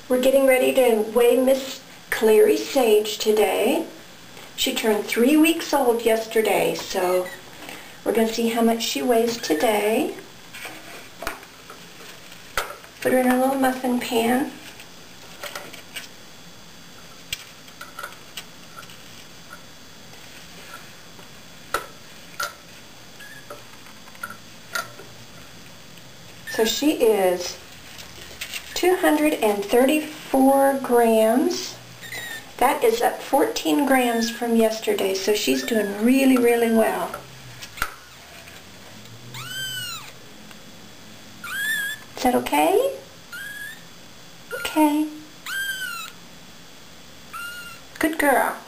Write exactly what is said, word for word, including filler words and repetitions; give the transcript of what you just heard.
We're getting ready to weigh Miss Clary Sage today. She turned three weeks old yesterday, so we're going to see how much she weighs today. Put her in a little muffin pan. So she is two hundred thirty-four grams. That is up fourteen grams from yesterday, so she's doing really, really well. Is that okay? Okay. Good girl.